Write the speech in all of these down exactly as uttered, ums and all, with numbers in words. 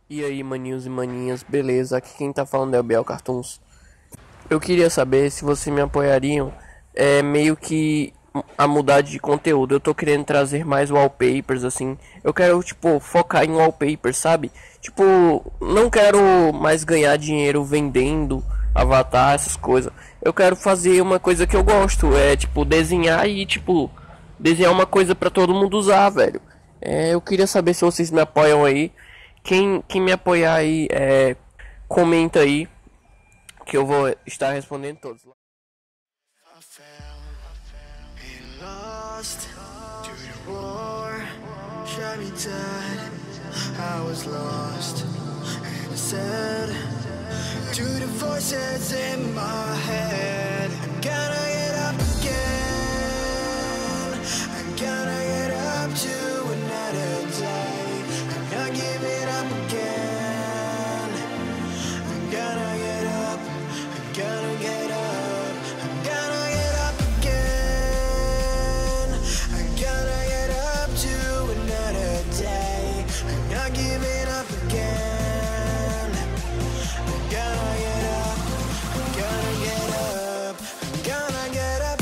E aí, maninhos e maninhas, beleza? Aqui quem tá falando é o Biel Cartoons. Eu queria saber se vocês me apoiariam, é, meio que a mudar de conteúdo. Eu tô querendo trazer mais wallpapers, assim. Eu quero, tipo, focar em wallpapers, sabe? Tipo, não quero mais ganhar dinheiro vendendo avatar, essas coisas. Eu quero fazer uma coisa que eu gosto, é, tipo, desenhar e, tipo, desenhar uma coisa pra todo mundo usar, velho. É, eu queria saber se vocês me apoiam aí. Quem, quem me apoiar aí, é, comenta aí que eu vou estar respondendo todos. I fell and lost to the war, shot me dead. I was lost and sad to the voices in my head. I'm gonna get up again. I'm gonna get up to another day. I'm not giving up again. I'm gonna get up. I'm gonna get up. I'm gonna get up again. I'm gonna get up to another day. I'm not giving up again. I'm gonna get up. I'm gonna get up. I'm gonna get up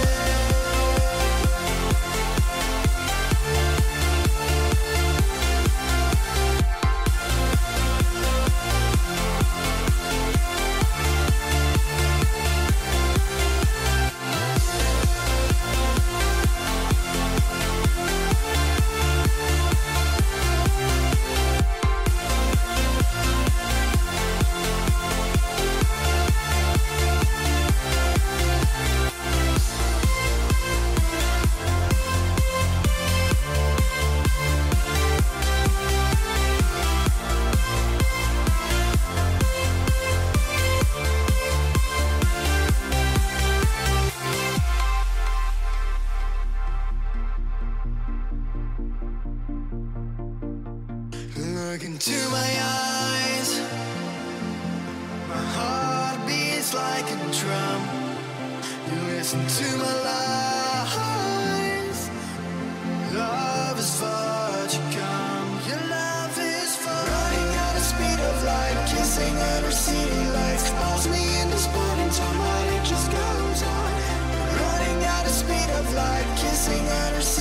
Look into my eyes. My heart beats like a drum. You listen to my lies. Love is far to come. Your love is far. Running at the speed of light, kissing under city lights. Calls me in this morning time, it just goes on. Running at the speed of light, kissing under city lights.